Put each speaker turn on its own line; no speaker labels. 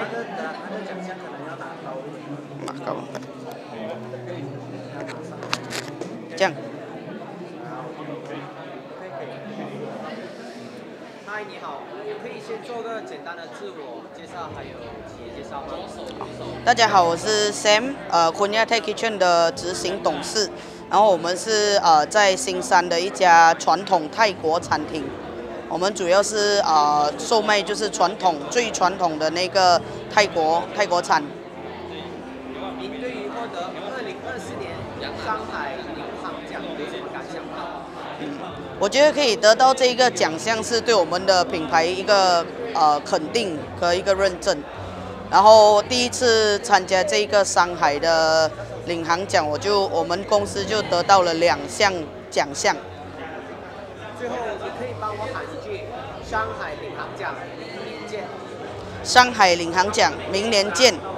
的奖项可能要拿高一点。
拿高。这样。
嗨，你好，可以先做个简单的自我介绍，还有企业介绍吗？
大家好，我是 Sam，Konya Thai Kitchen 的执行董事。然后我们是在新山的一家传统泰国餐厅。我们主要是售卖就是最传统的那个泰国餐。
您对于获得2024年上海银行奖有什么感想吗？
我觉得可以得到这个奖项是对我们的品牌一个肯定和一个认证。然后第一次参加这个上海的领航奖，我们公司就得到了2项奖项。
最后，你可以帮我喊一句“上海领航奖，明年见”。
上海领航奖，明年见。